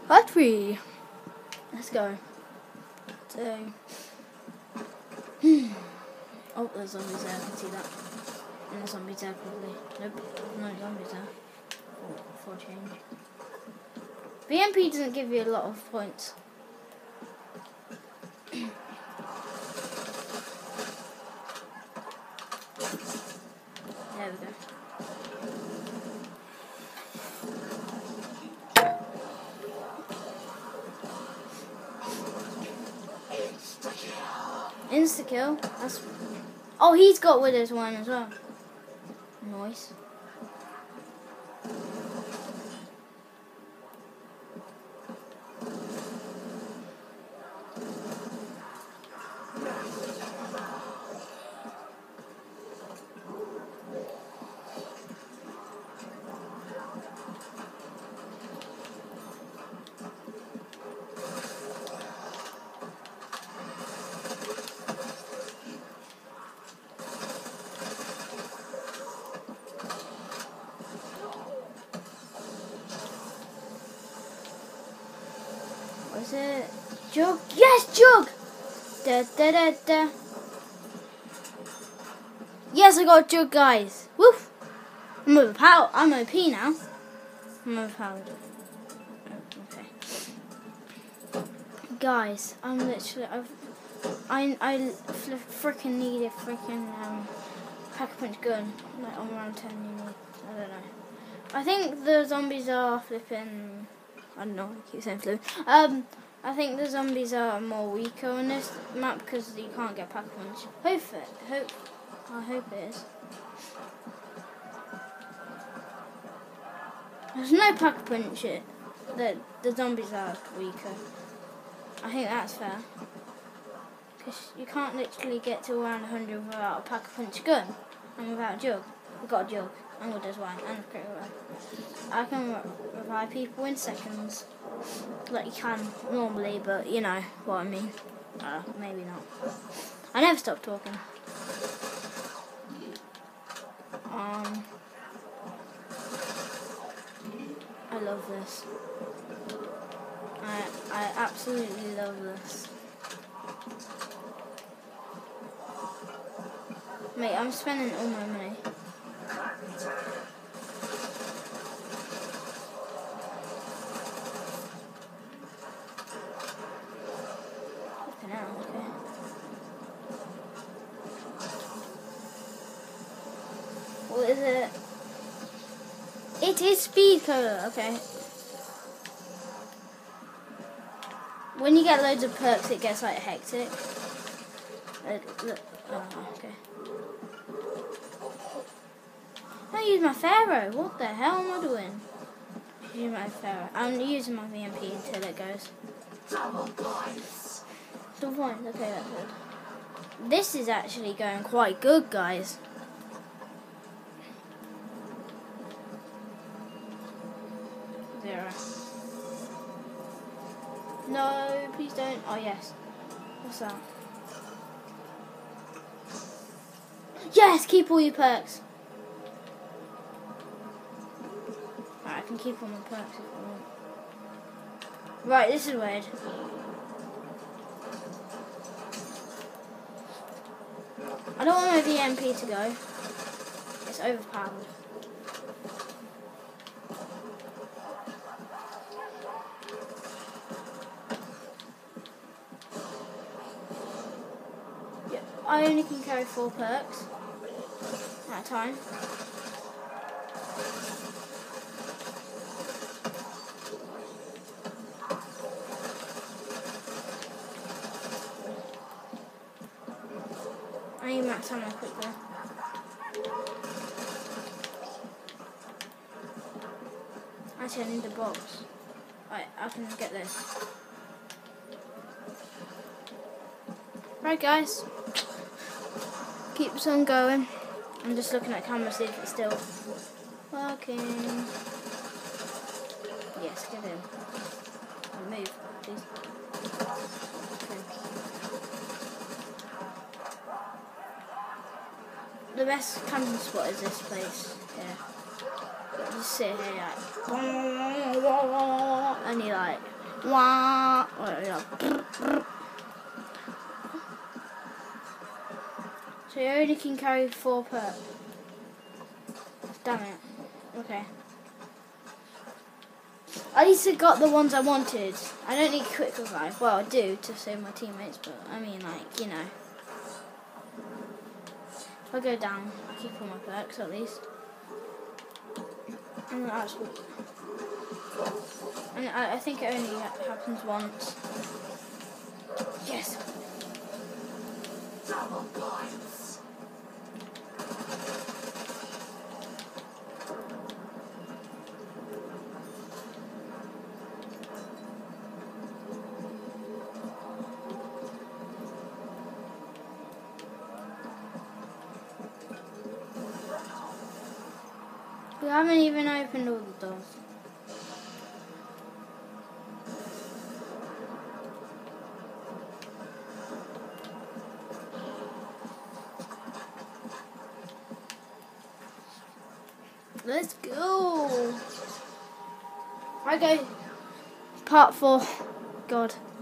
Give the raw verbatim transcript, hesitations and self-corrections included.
Part three. Let's go. So, oh, there's zombies there. I can see that. And there's zombies there probably. Nope, no zombies there. For, for change. V M P doesn't give you a lot of points. There we go. Insta kill. That's. Oh, he's got Widow's one as well. Nice. What is it? Jug? Yes, Jug! Da da da da. Yes, I got a Jug, guys. Woof! I'm overpowered. I'm O P now. I'm overpowered. Oh, okay. Guys, I'm literally. I've, I I freaking need a freaking um, pack-a-punch gun. Like on round ten, you need. I don't know. I think the zombies are flipping. I don't know. I keep saying flipping. Um, I think the zombies are more weaker on this map because you can't get pack-a-punch. Hope it. Hope. I hope it is. There's no pack-a-punch. It. The the zombies are weaker. I think that's fair. Because you can't literally get to around one hundred without a pack-a-punch gun and without a Jug. We've got a Jug and we'll just wine and a critical revive. I can re revive people in seconds, like you can normally, but you know what I mean. Uh, maybe not. I never stop talking. Um, I love this. I I absolutely love this. Mate, I'm spending all my money. Flipping out, okay. What is it? It is speed cola, okay. When you get loads of perks, it gets like hectic. Uh, look, oh, okay. I use my Pharaoh. What the hell am I doing? Use my Pharaoh. I'm using my V M P until it goes. Double points. Double points. Okay, that's good. This is actually going quite good, guys. Zero. No, please don't. Oh yes. What's that? Yes, keep all your perks. Right, I can keep all my perks if I want. Right, this is weird. I don't want my V M P to go. It's overpowered. I only can carry four perks at a time. I need max ammo quickly. Actually, I need the box. Right, I can get this. Right, guys. Keep this on going. I'm just looking at camera to see if it's still working. Yes, get in. Oh, move, please. Okay. The best camping spot is this place. Yeah. You just sit here like, and you like Wah. So you only can carry four per. Damn it. Okay. At least I got the ones I wanted. I don't need quick revive. Well, I do to save my teammates, but I mean, like, you know. If I go down, I keep all my perks at least. And that's what. And I, I think it only happens once. Yes. Double points. We haven't even opened all the doors. Let's go. I go. Part four. God.